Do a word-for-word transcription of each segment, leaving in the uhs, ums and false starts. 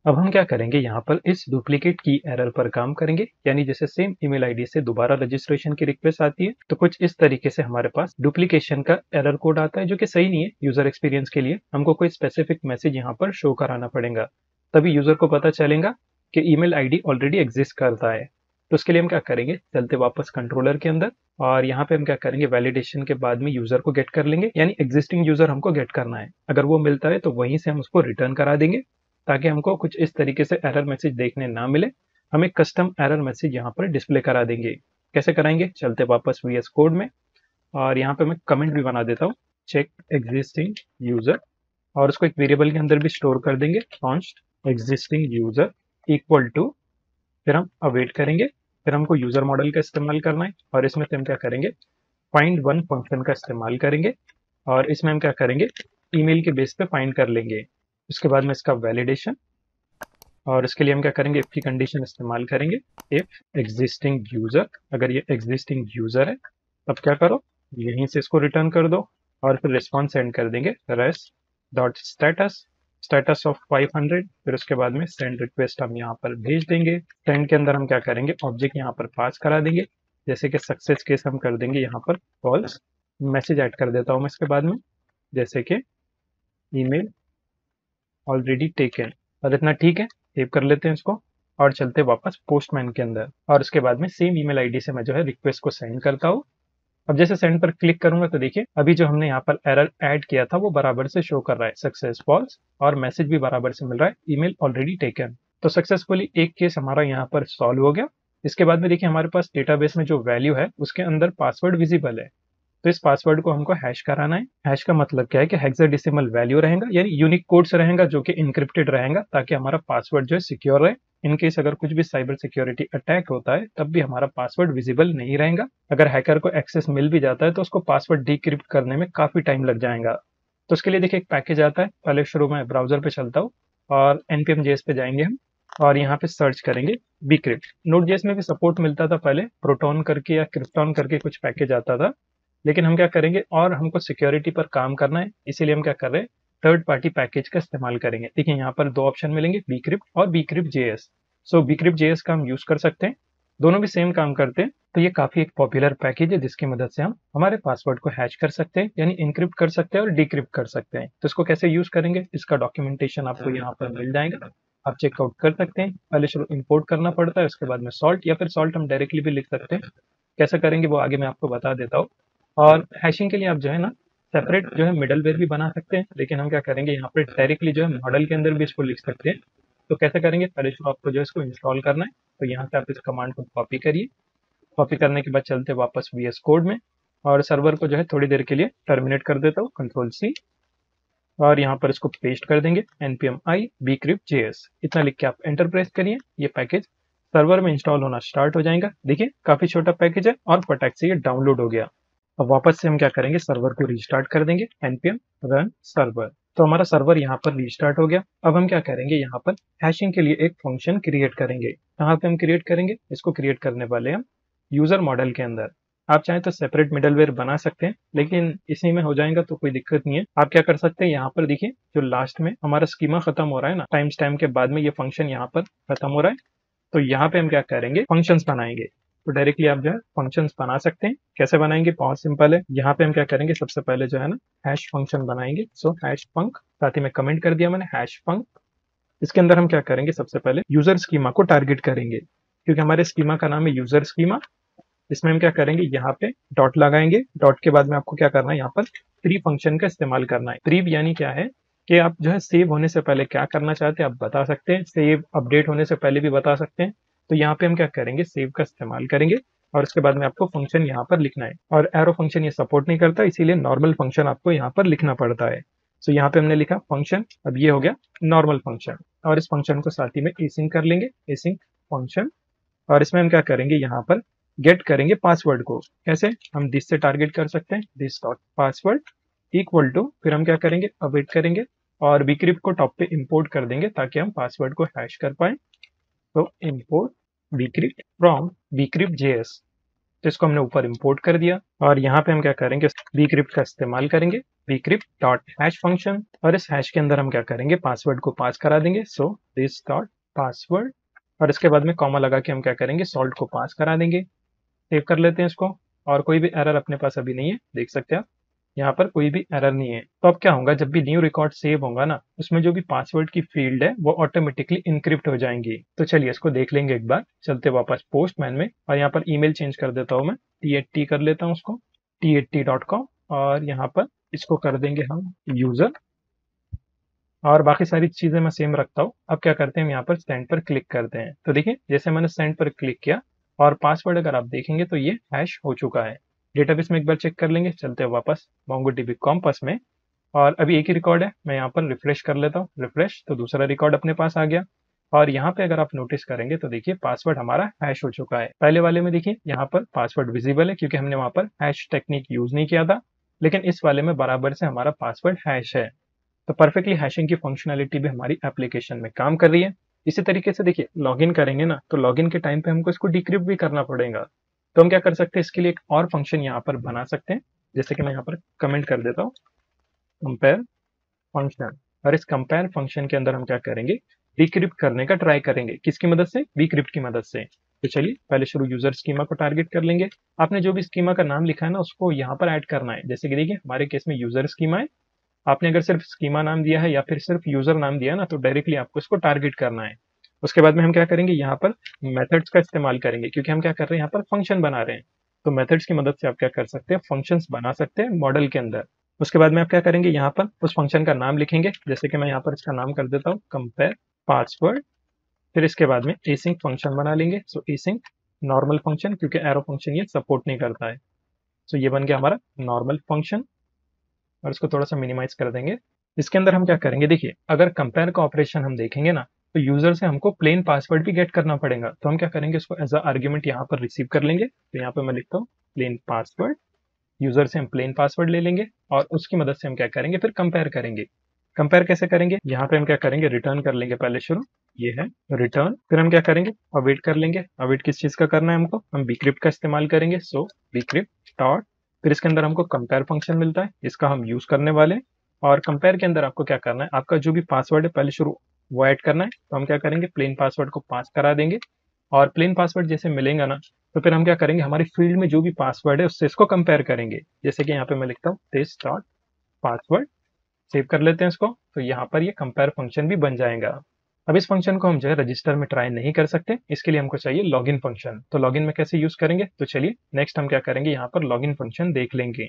अब हम क्या करेंगे, यहाँ पर इस डुप्लीकेट की एरर पर काम करेंगे। यानी जैसे सेम ईमेल आईडी से दोबारा रजिस्ट्रेशन की रिक्वेस्ट आती है, तो कुछ इस तरीके से हमारे पास डुप्लीकेशन का एरर कोड आता है, जो कि सही नहीं है यूजर एक्सपीरियंस के लिए। हमको कोई स्पेसिफिक मैसेज यहाँ पर शो कराना पड़ेगा, तभी यूजर को पता चलेगा कि ईमेल आईडी ऑलरेडी एग्जिस्ट करता है। तो उसके लिए हम क्या करेंगे, चलते वापस कंट्रोलर के अंदर, और यहाँ पे हम क्या करेंगे, वैलिडेशन के बाद में यूजर को गेट कर लेंगे। यानी एग्जिस्टिंग यूजर हमको गेट करना है। अगर वो मिलता है तो वहीं से हम उसको रिटर्न करा देंगे, ताकि हमको कुछ इस तरीके से एरर मैसेज देखने ना मिले। हम एक कस्टम एरर मैसेज यहाँ पर डिस्प्ले करा देंगे। कैसे कराएंगे, चलते वापस वीएस कोड में, और यहाँ पे मैं कमेंट भी बना देता हूँ, चेक एग्जिस्टिंग यूजर, और उसको एक वेरिएबल के अंदर भी स्टोर कर देंगे, const existing user equal to, फिर हम अवेट करेंगे। फिर हमको यूजर मॉडल का इस्तेमाल करना है, और इसमें से हम क्या करेंगे, फाइंड वन फंक्शन का इस्तेमाल करेंगे, और इसमें हम क्या करेंगे, ईमेल के बेस पे फाइंड कर लेंगे। उसके बाद में इसका वैलिडेशन, और इसके लिए हम क्या करेंगे, इफ की कंडीशन इस्तेमाल करेंगे। इफ एग्जिस्टिंग यूजर, अगर ये एग्जिस्टिंग यूजर है तब क्या करो, यहीं से इसको रिटर्न कर दो, और फिर रिस्पॉन्स सेंड कर देंगे, res dot status, status of five hundred. फिर उसके बाद में सेंड रिक्वेस्ट हम यहाँ पर भेज देंगे। सेंड के अंदर हम क्या करेंगे, ऑब्जेक्ट यहाँ पर पास करा देंगे। जैसे कि सक्सेस केस हम कर देंगे यहाँ पर फॉल्स। मैसेज ऐड कर देता हूँ मैं इसके बाद में, जैसे कि ईमेल ऑलरेडी टेकन। और इतना ठीक है, सेव कर लेते हैं इसको, और चलते वापस पोस्टमैन के अंदर, और उसके बाद में सेम ईमेल आईडी से मैं जो है रिक्वेस्ट को सेंड करता हूँ। अब जैसे सेंड पर क्लिक करूंगा तो देखिए, अभी जो हमने यहाँ पर एरर ऐड किया था वो बराबर से शो कर रहा है, सक्सेस फॉल्स, और मैसेज भी बराबर से मिल रहा है, ईमेल ऑलरेडी टेकन। तो सक्सेसफुली एक केस हमारा यहाँ पर सॉल्व हो गया। इसके बाद में देखिए, हमारे पास डेटाबेस में जो वैल्यू है उसके अंदर पासवर्ड विजिबल है। तो इस पासवर्ड को हमको हैश कराना है। हैश का मतलब क्या है कि हेक्साडेसिमल वैल्यू रहेगा, यानी यूनिक कोड्स रहेगा जो कि इनक्रिप्टेड रहेगा, ताकि हमारा पासवर्ड जो है सिक्योर रहे। इन केस अगर कुछ भी साइबर सिक्योरिटी अटैक होता है तब भी हमारा पासवर्ड विजिबल नहीं रहेगा। अगर हैकर को एक्सेस मिल भी जाता है तो उसको पासवर्ड डिक्रिप्ट करने में काफी टाइम लग जाएगा। तो उसके लिए देखिए, एक पैकेज आता है। पहले शुरू में ब्राउजर पे चलता हूँ, और एनपीएम जेएस पे जाएंगे हम, और यहाँ पे सर्च करेंगे बीक्रिप्ट। नोड जेएस में भी सपोर्ट मिलता था पहले, प्रोटोन करके या क्रिप्टॉन करके कुछ पैकेज आता था। लेकिन हम क्या करेंगे, और हमको सिक्योरिटी पर काम करना है, इसीलिए हम क्या कर रहे हैं, थर्ड पार्टी पैकेज का इस्तेमाल करेंगे। देखिए, यहाँ पर दो ऑप्शन मिलेंगे, बीक्रिप्ट और bcrypt JS. So bcrypt JS का हम यूज कर सकते हैं, दोनों भी सेम काम करते हैं। तो ये काफी एक पॉपुलर पैकेज है, जिसकी मदद से हम हमारे पासवर्ड को हैश कर सकते हैं, यानी इनक्रिप्ट कर सकते हैं और डिक्रिप्ट कर सकते हैं। तो इसको कैसे यूज करेंगे, इसका डॉक्यूमेंटेशन आपको यहाँ पर मिल जाएगा, आप चेकआउट कर सकते हैं। पहले शुरू इंपोर्ट करना पड़ता है, उसके बाद में सॉल्ट, या फिर सॉल्ट हम डायरेक्टली भी लिख सकते हैं। कैसे करेंगे वो आगे मैं आपको बता देता हूँ। और हैशिंग के लिए आप जो है ना, सेपरेट जो है मिडलवेयर भी बना सकते हैं, लेकिन हम क्या करेंगे, यहाँ पर डायरेक्टली जो है मॉडल के अंदर भी इसको लिख सकते हैं। तो कैसे करेंगे, पहले शुरू आपको जो है इसको इंस्टॉल करना है। तो यहाँ से आप इस कमांड को कॉपी करिए। कॉपी करने के बाद चलते वापस वीएस कोड में, और सर्वर को जो है थोड़ी देर के लिए टर्मिनेट कर देता हूँ, कंट्रोल सी, और यहाँ पर इसको पेस्ट कर देंगे, npm i bcrypt js, इतना लिख के आप एंटर प्रेस करिए। ये पैकेज सर्वर में इंस्टॉल होना स्टार्ट हो जाएगा। देखिए, काफी छोटा पैकेज है, और फटाक से ये डाउनलोड हो गया। अब वापस से हम क्या करेंगे, सर्वर को रिस्टार्ट कर देंगे, npm run server। तो हमारा सर्वर यहाँ पर रिस्टार्ट हो गया। अब हम क्या करेंगे, यहाँ पर हैशिंग के लिए एक फंक्शन क्रिएट करेंगे। कहाँ पे हम क्रिएट करेंगे, इसको क्रिएट करने वाले हम यूजर मॉडल के अंदर। आप चाहें तो सेपरेट मिडलवेयर बना सकते हैं, लेकिन इसी में हो जाएगा तो कोई दिक्कत नहीं है। आप क्या कर सकते हैं, यहाँ पर देखिए, जो लास्ट में हमारा स्कीमा खत्म हो रहा है ना, टाइम स्टैम्प के बाद में ये फंक्शन यहाँ पर खत्म हो रहा है। तो यहाँ पे हम क्या करेंगे, फंक्शंस बनाएंगे। तो डायरेक्टली आप जो है फंक्शंस बना सकते हैं। कैसे बनाएंगे, बहुत सिंपल है। यहाँ पे हम क्या करेंगे, सबसे पहले जो है ना, हैश फंक्शन बनाएंगे। सो हैश फंक, साथ ही में कमेंट कर दिया मैंने, हैश फंक। इसके अंदर हम क्या करेंगे, सबसे पहले यूजर स्कीमा को टारगेट करेंगे, क्योंकि हमारे स्कीमा का नाम है यूजर स्कीमा। इसमें हम क्या करेंगे, यहाँ पे डॉट लगाएंगे। डॉट के बाद में आपको क्या करना है, यहाँ पर प्री फंक्शन का इस्तेमाल करना है। प्री यानी क्या है कि आप जो है सेव होने से पहले क्या करना चाहते हैं आप बता सकते हैं, सेव अपडेट होने से पहले भी बता सकते हैं। तो यहाँ पे हम क्या करेंगे, सेव का इस्तेमाल करेंगे, और उसके बाद में आपको फंक्शन यहाँ पर लिखना है। और एरो फंक्शन ये सपोर्ट नहीं करता, इसीलिए नॉर्मल फंक्शन आपको यहाँ पर लिखना पड़ता है। सो यहाँ पे हमने लिखा फंक्शन। अब ये हो गया नॉर्मल फंक्शन, और इस फंक्शन को साथ ही में एसिंक कर लेंगे, एसिंक फंक्शन। और इसमें हम क्या करेंगे, यहाँ पर गेट करेंगे पासवर्ड को। कैसे, हम दिस से टारगेट कर सकते हैं, this dot password equal to, फिर हम क्या करेंगे, अवेट करेंगे, और बीक्रिप्ट को टॉप पे इंपोर्ट कर देंगे ताकि हम पासवर्ड को हैश कर पाए। तो import bcrypt from bcrypt JS. तो इसको हमने ऊपर इंपोर्ट कर दिया और यहाँ पे हम क्या करेंगे, bcrypt का इस्तेमाल करेंगे, bcrypt डॉट हैश फंक्शन, और इस हैश के अंदर हम क्या करेंगे, पासवर्ड को पास करा देंगे, सो दिस डॉट पासवर्ड, और इसके बाद में कॉमा लगा के हम क्या करेंगे, सॉल्ट को पास करा देंगे। सेव कर लेते हैं इसको, और कोई भी एरर अपने पास अभी नहीं है, देख सकते हैं आप यहाँ पर कोई भी एरर नहीं है। तो अब क्या होगा, जब भी न्यू रिकॉर्ड सेव होगा ना, उसमें जो भी पासवर्ड की फील्ड है वो ऑटोमेटिकली इनक्रिप्ट हो जाएंगी। तो चलिए इसको देख लेंगे एक बार। चलते वापस पोस्टमैन में, और यहाँ पर ईमेल चेंज कर देता हूँ मैं, टी एट टी कर लेता हूँ उसको, T at T dot com, और यहाँ पर इसको कर देंगे हम यूजर, और बाकी सारी चीजें मैं सेम रखता हूँ। अब क्या करते हैं, हम यहाँ पर सेंड पर क्लिक करते हैं। तो देखिए जैसे मैंने सेंड पर क्लिक किया और पासवर्ड अगर आप देखेंगे तो ये हैश हो चुका है। डेटाबेस में एक बार चेक कर लेंगे। चलते हैं वापस मोंगोडीबी कॉम्पस में, और अभी एक ही रिकॉर्ड है, मैं यहाँ पर रिफ्रेश कर लेता हूँ, रिफ्रेश, तो दूसरा रिकॉर्ड अपने पास आ गया। और यहाँ पे अगर आप नोटिस करेंगे तो देखिए पासवर्ड हमारा हैश हो चुका है। पहले वाले में देखिए यहाँ पर पासवर्ड विजिबल है क्योंकि हमने वहां पर हैश टेक्निक यूज नहीं किया था, लेकिन इस वाले में बराबर से हमारा पासवर्ड हैश है। तो परफेक्टली हैशिंग की फंक्शनैलिटी भी हमारी एप्लीकेशन में काम कर रही है। इसी तरीके से देखिए लॉगिन करेंगे ना, तो लॉगिन के टाइम पे हमको इसको डिक्रिप्ट भी करना पड़ेगा। तो हम क्या कर सकते हैं, इसके लिए एक और फंक्शन यहाँ पर बना सकते हैं, जैसे कि मैं यहाँ पर कमेंट कर देता हूँ, कंपेयर फंक्शन, और इस कंपेयर फंक्शन के अंदर हम क्या करेंगे, डिक्रिप्ट करने का ट्राई करेंगे। किसकी मदद से, डिक्रिप्ट की मदद से। तो चलिए पहले शुरू यूजर स्कीमा को टारगेट कर लेंगे। आपने जो भी स्कीमा का नाम लिखा है ना, उसको यहाँ पर ऐड करना है। जैसे कि देखिए हमारे केस में यूजर स्कीमा है, आपने अगर सिर्फ स्कीमा नाम दिया है या फिर सिर्फ यूजर नाम दिया ना, तो डायरेक्टली आपको इसको टारगेट करना है। उसके बाद में हम क्या करेंगे, यहाँ पर मेथड्स का इस्तेमाल करेंगे, क्योंकि हम क्या कर रहे हैं, यहाँ पर फंक्शन बना रहे हैं। तो मेथड्स की मदद से आप क्या कर सकते हैं, फंक्शंस बना सकते हैं मॉडल के अंदर। उसके बाद में आप क्या करेंगे, यहाँ पर उस फंक्शन का नाम लिखेंगे, जैसे कि मैं यहाँ पर इसका नाम कर देता हूँ कंपेयर पासवर्ड। फिर इसके बाद में एसिंक फंक्शन बना लेंगे, सो एसिंक नॉर्मल फंक्शन, क्योंकि एरो फंक्शन ये सपोर्ट नहीं करता है। सो ये बन गया हमारा नॉर्मल फंक्शन, और इसको थोड़ा सा मिनिमाइज कर देंगे। इसके अंदर हम क्या करेंगे, देखिए अगर कंपेयर का ऑपरेशन हम देखेंगे ना, तो यूजर से हमको प्लेन पासवर्ड भी गेट करना पड़ेगा। तो हम क्या करेंगे, इसको एज अ आर्ग्यूमेंट यहाँ पर रिसीव कर लेंगे। तो यहाँ पे मैं लिखता हूँ प्लेन पासवर्ड, यूजर से हम प्लेन पासवर्ड ले लेंगे, और उसकी मदद से हम क्या करेंगे, फिर कंपेयर करेंगे। कंपेयर कैसे करेंगे, यहाँ पे हम क्या करेंगे, रिटर्न कर लेंगे पहले शुरू, ये है रिटर्न। फिर हम क्या करेंगे, अवेट कर लेंगे। अवेट किस चीज का करना है हमको, हम bcrypt का इस्तेमाल करेंगे, सो bcrypt डॉट, फिर इसके अंदर हमको कंपेयर फंक्शन मिलता है, इसका हम यूज करने वाले हैं। और कंपेयर के अंदर आपको क्या करना है, आपका जो भी पासवर्ड है पहले शुरू वो ऐड करना है। तो हम क्या करेंगे, प्लेन पासवर्ड को पास करा देंगे, और प्लेन पासवर्ड जैसे मिलेगा ना, तो फिर हम क्या करेंगे, हमारी फील्ड में जो भी पासवर्ड है उससे इसको कंपेयर करेंगे। जैसे कि यहाँ पे मैं लिखता हूँ दिस डॉट पासवर्ड, सेव कर लेते हैं इसको। तो यहाँ पर ये कंपेयर फंक्शन भी बन जाएगा। अब इस फंक्शन को हम जो है रजिस्टर में ट्राई नहीं कर सकते, इसके लिए हमको चाहिए लॉगिन फंक्शन। तो लॉगिन में कैसे यूज करेंगे, तो चलिए नेक्स्ट हम क्या करेंगे, यहाँ पर लॉगिन फंक्शन देख लेंगे।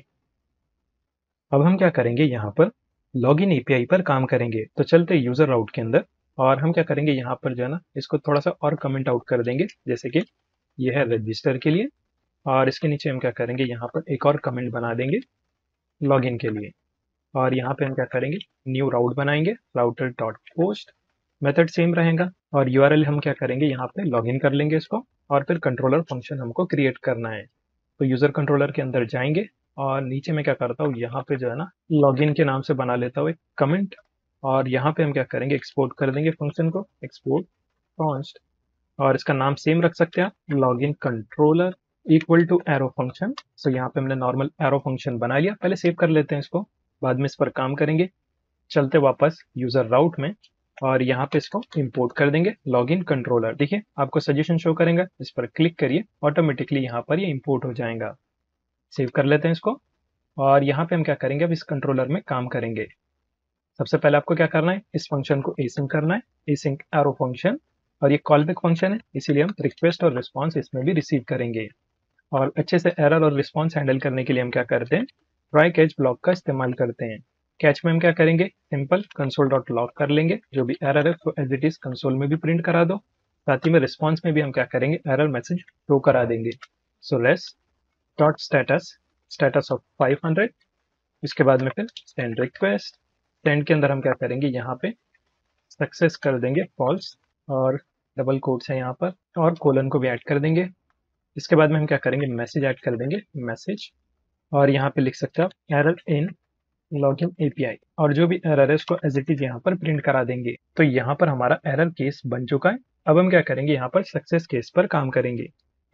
अब हम क्या करेंगे, यहाँ पर लॉगिन एपीआई पर काम करेंगे। तो चलते यूजर राउट के अंदर, और हम क्या करेंगे, यहाँ पर जो है ना, इसको थोड़ा सा और कमेंट आउट कर देंगे, जैसे कि ये है रजिस्टर के लिए, और इसके नीचे हम क्या करेंगे, यहाँ पर एक और कमेंट बना देंगे लॉगिन के लिए। और यहाँ पे हम क्या करेंगे, न्यू राउट बनाएंगे, router dot post, method same रहेगा, और यूआरएल हम क्या करेंगे, यहाँ पे लॉगिन कर लेंगे इसको, और फिर कंट्रोलर फंक्शन हमको क्रिएट करना है। तो यूजर कंट्रोलर के अंदर जाएंगे, और नीचे में क्या करता हूँ, यहाँ पे जो है ना, लॉगिन के नाम से बना लेता हूँ एक कमेंट, और यहाँ पे हम क्या करेंगे, एक्सपोर्ट कर देंगे फंक्शन को, एक्सपोर्ट कॉन्स्ट, और इसका नाम सेम रख सकते हैं आप, login controller equal to arrow function. So यहाँ पे हमने नॉर्मल एरो फंक्शन बना लिया। पहले सेव कर लेते हैं इसको, बाद में इस पर काम करेंगे। चलते वापस यूजर राउट में, और यहाँ पे इसको इंपोर्ट कर देंगे लॉगिन कंट्रोलर। देखिए आपको सजेशन शो करेंगे, इस पर क्लिक करिए, ऑटोमेटिकली यहाँ पर ये इंपोर्ट हो जाएगा। सेव कर लेते हैं इसको, और यहाँ पे हम क्या करेंगे, अब इस कंट्रोलर में काम करेंगे। सबसे पहले आपको क्या करना है, इस फंक्शन को एसिंक करना है, एसिंक एरो फंक्शन, और ये कॉलबैक फंक्शन है, इसीलिए हम रिक्वेस्ट और रिस्पॉन्स इसमें भी रिसीव करेंगे। और अच्छे से एरर और रिस्पॉन्स हैंडल करने के लिए हम क्या करते हैं, ट्राई कैच ब्लॉक का इस्तेमाल करते हैं। कैच में हम क्या करेंगे, सिंपल कंसोल डॉट लॉग कर लेंगे, जो भी एरर है तो एज इट इज कंसोल में भी प्रिंट करा दो। साथ ही में रिस्पॉन्स में भी हम क्या करेंगे, एरर मैसेज शो करा देंगे। So res dot status, status of five hundred, इसके बाद में फिर सेंड रिक्वेस्ट, सेंड के अंदर हम क्या करेंगे, यहाँ पे सक्सेस कर देंगे फॉल्स, और डबल कोट्स है यहाँ पर, और कोलन को भी ऐड कर देंगे। इसके बाद में हम क्या करेंगे, मैसेज ऐड कर देंगे, मैसेज, और यहाँ पे लिख सकते हैं आप एरर इन लॉगिन एपीआई, और जो भी एरर है उसको एज इट इज यहाँ पर प्रिंट करा देंगे। तो यहाँ पर हमारा एरर केस बन चुका है। अब हम क्या करेंगे, यहाँ पर सक्सेस केस पर काम करेंगे।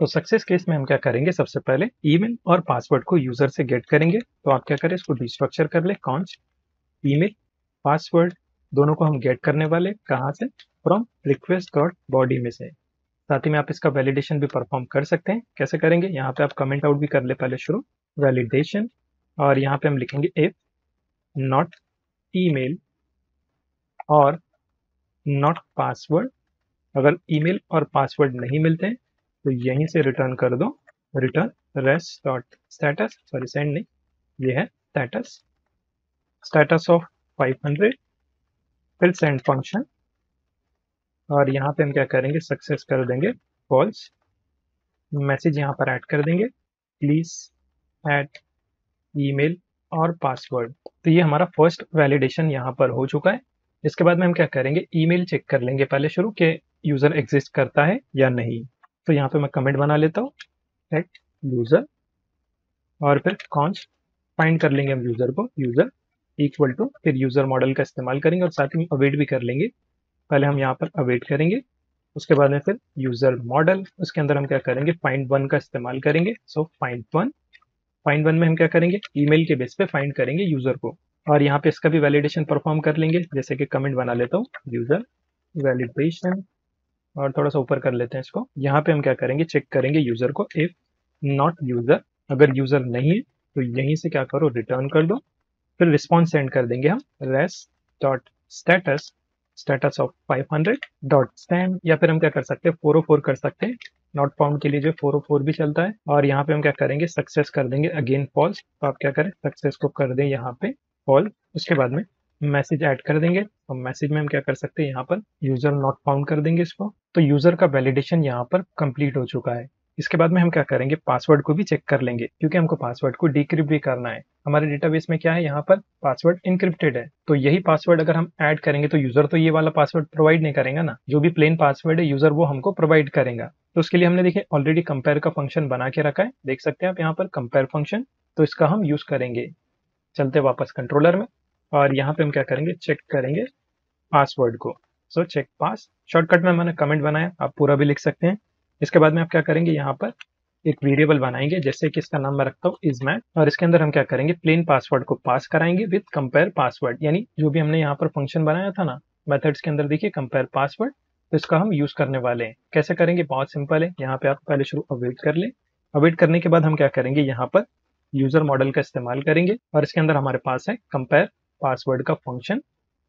तो सक्सेस केस में हम क्या करेंगे, सबसे पहले ईमेल और पासवर्ड को यूजर से गेट करेंगे। तो आप क्या करें, इसको डिस्ट्रक्चर कर ले, कॉन्स्ट ईमेल पासवर्ड दोनों को हम गेट करने वाले, कहाँ से, फ्रॉम रिक्वेस्ट डॉट बॉडी में से। साथ ही में आप इसका वैलिडेशन भी परफॉर्म कर सकते हैं। कैसे करेंगे, यहाँ पे आप कमेंट आउट भी कर ले पहले शुरू, वैलिडेशन, और यहाँ पे हम लिखेंगे इफ नॉट ईमेल और नॉट पासवर्ड। अगर ईमेल और पासवर्ड नहीं मिलते हैं तो यहीं से रिटर्न कर दो, return res dot status, sorry send नहीं, ये है status, status of five hundred, फिर सेंड फंक्शन, और यहाँ पे हम क्या करेंगे, सक्सेस कर देंगे फॉल्स, मैसेज यहाँ पर ऐड कर देंगे, प्लीज ऐड ईमेल और पासवर्ड। तो ये हमारा फर्स्ट वैलिडेशन यहाँ पर हो चुका है। इसके बाद में हम क्या करेंगे, ईमेल चेक कर लेंगे पहले शुरू के यूजर एग्जिस्ट करता है या नहीं। तो यहाँ पे मैं कमेंट बना लेता हूँ, एट यूजर, और फिर कॉन्स्ट फाइंड कर लेंगे हम यूजर को, यूजर इक्वल टू, फिर यूजर मॉडल का इस्तेमाल करेंगे और साथ ही अवेट भी कर लेंगे। पहले हम यहाँ पर अवेट करेंगे, उसके बाद में फिर यूजर मॉडल, उसके अंदर हम क्या करेंगे, फाइंड वन का इस्तेमाल करेंगे। So find one, find one में हम क्या करेंगे, ईमेल के बेस पे फाइंड करेंगे यूजर को, और यहाँ पे इसका भी वैलिडेशन परफॉर्म कर लेंगे। जैसे कि कमेंट बना लेता हूँ, यूजर वैलिडेशन, और थोड़ा सा ऊपर कर लेते हैं इसको। यहाँ पे हम क्या करेंगे, चेक करेंगे यूजर को, इफ नॉट यूजर, अगर यूजर नहीं है तो यहीं से क्या करो, रिटर्न कर दो, फिर रिस्पॉन्स सेंड कर देंगे हम, res dot status, status of five hundred dot stand, या फिर हम क्या कर सकते हैं, फोर ओ फोर कर सकते हैं, नॉट फाउंड के लिए जो फोर ओ फोर भी चलता है। और यहाँ पे हम क्या करेंगे, सक्सेस कर देंगे अगेन फॉल्स। तो आप क्या करें, सक्सेस को कर दें यहाँ पे फॉल्स, उसके बाद में मैसेज ऐड कर देंगे, और मैसेज में हम क्या कर सकते हैं, यहाँ पर यूजर नॉट फाउंड कर देंगे इसको। तो यूजर का वैलिडेशन यहाँ पर कंप्लीट हो चुका है। इसके बाद में हम क्या करेंगे, पासवर्ड को भी चेक कर लेंगे, क्योंकि हमको पासवर्ड को डिक्रिप्ट भी करना है। हमारे डेटाबेस में क्या है, यहाँ पर पासवर्ड इनक्रिप्टेड है, तो यही पासवर्ड अगर हम ऐड करेंगे तो यूजर तो ये वाला पासवर्ड प्रोवाइड नहीं करेगा ना, जो भी प्लेन पासवर्ड है यूजर वो हमको प्रोवाइड करेगा। तो उसके लिए हमने देखिए ऑलरेडी कंपेयर का फंक्शन बना के रखा है, देख सकते हैं आप यहाँ पर कंपेयर फंक्शन, तो इसका हम यूज करेंगे। चलते वापस कंट्रोलर में, और यहाँ पे हम क्या करेंगे, चेक करेंगे पासवर्ड को। सो चेक पास, शॉर्टकट में मैंने कमेंट बनाया, आप पूरा भी लिख सकते हैं। इसके बाद में आप क्या करेंगे, यहाँ पर एक वेरिएबल बनाएंगे, जैसे कि इसका नाम मैं रखता हूँ इज मैच, और इसके अंदर हम क्या करेंगे, प्लेन पासवर्ड को पास कराएंगे विद कंपेयर पासवर्ड, यानी जो भी हमने यहाँ पर फंक्शन बनाया था ना मेथड्स के अंदर, देखिए कंपेयर पासवर्ड, तो इसका हम यूज करने वाले हैं। कैसे करेंगे, बहुत सिंपल है। यहाँ पे आप पहले शुरू अवेट कर ले, अवेट करने के बाद हम क्या करेंगे, यहाँ पर यूजर मॉडल का इस्तेमाल करेंगे, और इसके अंदर हमारे पास है कंपेयर पासवर्ड का फंक्शन।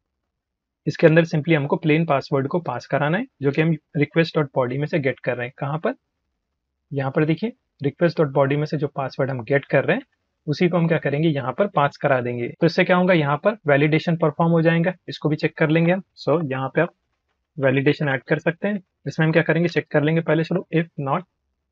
इसके अंदर सिंपली हमको प्लेन पासवर्ड को पास कराना है, जो कि हम रिक्वेस्ट डॉट बॉडी में से गेट कर रहे हैं। कहाँ पर, यहाँ पर देखिए रिक्वेस्ट डॉट बॉडी में से जो पासवर्ड हम गेट कर रहे हैं उसी को हम क्या करेंगे, यहाँ पर पास करा देंगे। तो इससे क्या होगा, यहाँ पर वैलिडेशन परफॉर्म हो जाएगा। इसको भी चेक कर लेंगे हम। सो so, यहाँ पे आप वैलिडेशन ऐड कर सकते हैं। इसमें हम क्या करेंगे, चेक कर लेंगे पहले शुरू, इफ नॉट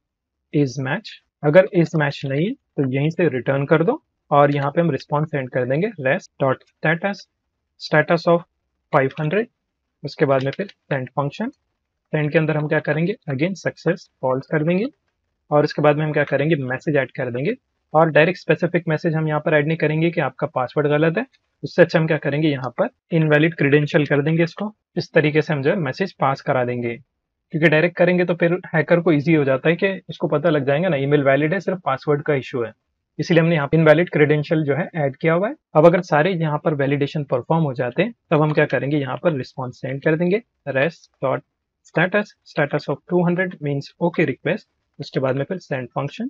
इज मैच, अगर इज मैच नहीं है तो यहीं से रिटर्न कर दो, और यहाँ पे हम रिस्पॉन्स सेंड कर देंगे, res dot status, status of five hundred, उसके बाद में फिर सेंड फंक्शन, सेंड के अंदर हम क्या करेंगे, अगेन सक्सेस फॉल्स कर देंगे, और उसके बाद में हम क्या करेंगे, मैसेज ऐड कर देंगे, और डायरेक्ट स्पेसिफिक मैसेज हम यहाँ पर ऐड नहीं करेंगे कि आपका पासवर्ड गलत है। उससे अच्छा हम क्या करेंगे, यहाँ पर इनवैलिड क्रीडेंशियल कर देंगे इसको। इस तरीके से हम जो है मैसेज पास करा देंगे, क्योंकि डायरेक्ट करेंगे तो फिर हैकर को इजी हो जाता है कि उसको पता लग जाएगा ना ईमेल वैलिड है, सिर्फ पासवर्ड का इशू है। इसीलिए हमने यहाँ पे इनवैलिड क्रेडेंशियल जो है ऐड किया हुआ है। अब अगर सारे यहाँ पर वैलिडेशन परफॉर्म हो जाते हैं तब हम क्या करेंगे, यहाँ पर रिस्पॉन्स सेंड कर देंगे, res dot status, status of two hundred means okay request, उसके बाद में फिर सेंड फंक्शन,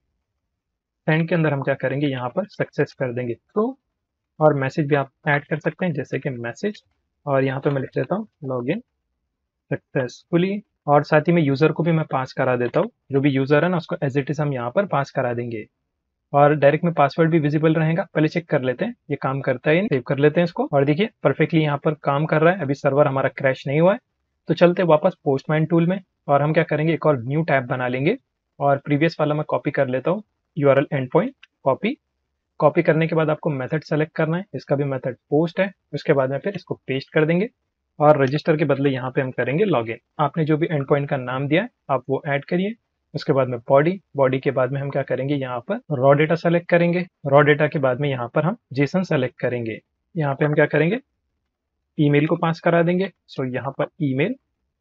सेंड के अंदर हम क्या करेंगे, यहाँ पर सक्सेस कर देंगे ट्रू, और मैसेज भी आप ऐड कर सकते हैं, जैसे कि मैसेज, और यहाँ पे मैं लिख देता हूँ लॉग इन सक्सेसफुली, और साथ ही में यूजर को भी मैं पास करा देता हूँ, जो भी यूजर है ना उसको एज इट इज हम यहाँ पर पास करा देंगे, और डायरेक्ट में पासवर्ड भी विजिबल रहेगा। पहले चेक कर लेते हैं ये काम करता है, सेव कर लेते हैं इसको, और देखिए परफेक्टली यहाँ पर काम कर रहा है, अभी सर्वर हमारा क्रैश नहीं हुआ है। तो चलते वापस पोस्टमैन टूल में, और हम क्या करेंगे, एक और न्यू टैब बना लेंगे, और प्रीवियस वाला मैं कॉपी कर लेता हूँ, URL end point copy, copy करने के बाद आपको मेथड सेलेक्ट करना है, इसका भी मेथड पोस्ट है, उसके बाद में फिर इसको पेस्ट कर देंगे, और रजिस्टर के बदले यहाँ पे हम करेंगे लॉगिन। आपने जो भी एंड पॉइंट का नाम दिया है आप वो ऐड करिए, उसके बाद में बॉडी, बॉडी के बाद में हम क्या करेंगे, यहाँ पर रॉ डेटा सेलेक्ट करेंगे, रॉ डेटा के बाद में यहाँ पर हम जेसन सेलेक्ट करेंगे, यहाँ पे हम क्या करेंगे, ईमेल को पास करा देंगे। सो यहाँ पर ईमेल,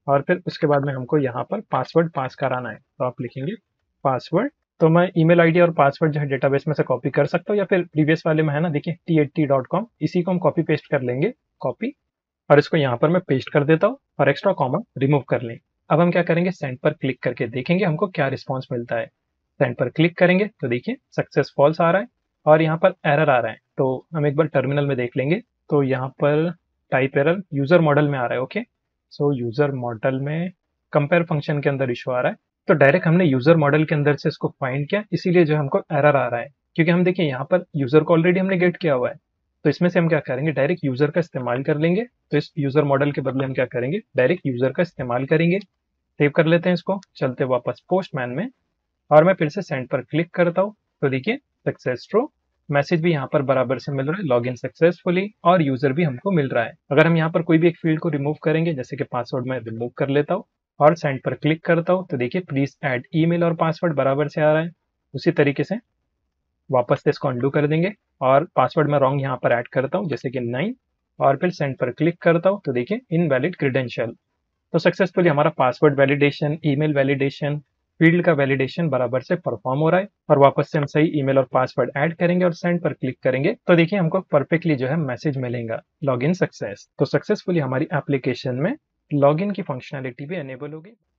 और फिर उसके बाद में हमको यहाँ पर पासवर्ड पास कराना है, तो आप लिखेंगे पासवर्ड। तो मैं ईमेल आईडी और पासवर्ड जो है डेटाबेस में से कॉपी कर सकता हूँ, या फिर प्रीवियस वाले में है ना, देखिए टी एट्टी डॉट कॉम, इसी को हम कॉपी पेस्ट कर लेंगे, कॉपी, और इसको यहाँ पर मैं पेस्ट कर देता हूँ और एक्स्ट्रा कॉमा रिमूव कर लें। अब हम क्या करेंगे, सेंड पर क्लिक करके देखेंगे हमको क्या रिस्पॉन्स मिलता है। सेंड पर क्लिक करेंगे तो देखिए सक्सेस फॉल्स आ रहा है और यहाँ पर एरर आ रहा है। तो हम एक बार टर्मिनल में देख लेंगे, तो यहाँ पर टाइप एरर यूजर मॉडल में आ रहा है। ओके, सो यूजर मॉडल में कंपेयर फंक्शन के अंदर इशू आ रहा है। तो डायरेक्ट हमने यूजर मॉडल के अंदर से इसको फाइंड किया, इसीलिए जो हमको एरर आ रहा है, क्योंकि हम देखिए यहाँ पर यूजर को ऑलरेडी हमने गेट किया हुआ है। तो इसमें से हम क्या करेंगे, डायरेक्ट यूजर का इस्तेमाल कर लेंगे। तो इस यूजर मॉडल के बदले हम क्या करेंगे, डायरेक्ट यूजर का इस्तेमाल करेंगे। सेव कर लेते हैं इसको, चलते वापस पोस्टमैन में, और मैं फिर से सेंड पर क्लिक करता हूँ। तो देखिए सक्सेस ट्रू, मैसेज भी यहाँ पर बराबर से मिल रहा है, लॉग इन सक्सेसफुली, और यूजर भी हमको मिल रहा है। अगर हम यहाँ पर कोई भी एक फील्ड को रिमूव करेंगे, जैसे कि पासवर्ड में रिमूव कर लेता हूँ और सेंड पर क्लिक करता हूँ, तो देखिए प्लीज ऐड ईमेल और पासवर्ड बराबर से आ रहा है। उसी तरीके से वापस से इसको अंडू कर देंगे और पासवर्ड में रॉन्ग यहाँ पर ऐड करता हूँ, जैसे कि नाइन, और फिर सेंड पर क्लिक करता हूँ, तो देखिए इनवैलिड क्रेडेंशियल। तो सक्सेसफुली हमारा password validation, email validation, field का वैलिडेशन बराबर से परफॉर्म हो रहा है। और वापस से हम सही ईमेल और पासवर्ड ऐड करेंगे और सेंड पर क्लिक करेंगे, तो देखिए हमको परफेक्टली जो है मैसेज मिलेगा, लॉग इन सक्सेस। तो सक्सेसफुली हमारी एप्लीकेशन में लॉग इन की फंक्शनैलिटी भी एनेबल होगी।